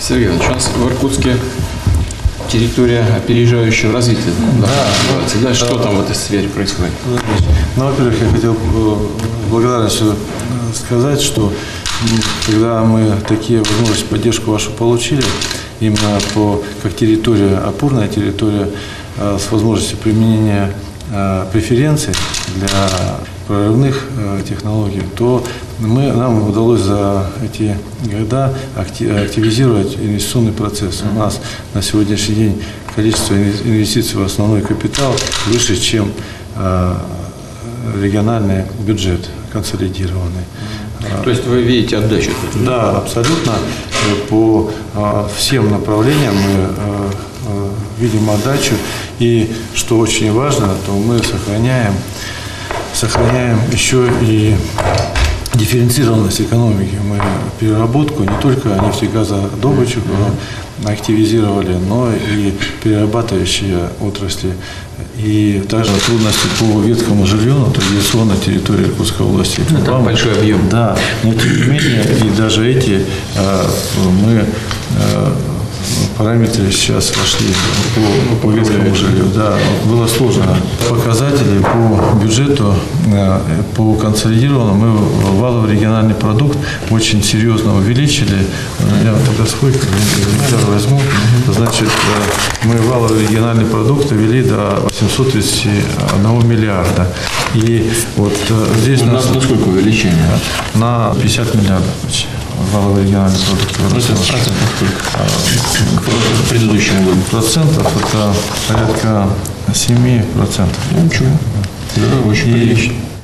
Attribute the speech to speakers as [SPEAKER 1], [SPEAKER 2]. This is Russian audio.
[SPEAKER 1] Сергей Иванович, у нас в Иркутске территория опережающего развития. Да, что там в этой сфере происходит?
[SPEAKER 2] Ну, во-первых, я хотел благодарностью сказать, что когда мы такие возможности, поддержку вашу получили, именно как территория, опорная территория с возможностью применения преференций для прорывных технологий, то нам удалось за эти года активизировать инвестиционный процесс. У нас на сегодняшний день количество инвестиций в основной капитал выше, чем региональный бюджет консолидированный.
[SPEAKER 1] То есть вы видите отдачу?
[SPEAKER 2] Да, абсолютно. По всем направлениям мы видим отдачу. И что очень важно, то мы сохраняем еще и дифференцированность экономики. Мы переработку не только нефтегазодобычу активизировали, но и перерабатывающие отрасли. И также трудности по ветхому жилью на традиционной территории Иркутской области.
[SPEAKER 1] Это большой объем.
[SPEAKER 2] Да, но тем не менее, и даже эти мы параметры сейчас вошли по ветхому жилью. Да, было сложно. Показатели по бюджету, по консолидированному, мы валовый региональный продукт очень серьезно увеличили. Я тогда сколько возьму. Значит, мы валовый региональный продукт довели до 831 миллиарда. И вот здесь
[SPEAKER 1] у нас на сколько увеличение?
[SPEAKER 2] На 50 миллиардов почти. Валовый региональный продукт.
[SPEAKER 1] Это процентов сколько? К предыдущему году.
[SPEAKER 2] Процентов это порядка 7%.
[SPEAKER 1] Ну, ничего. Да, очень прилично.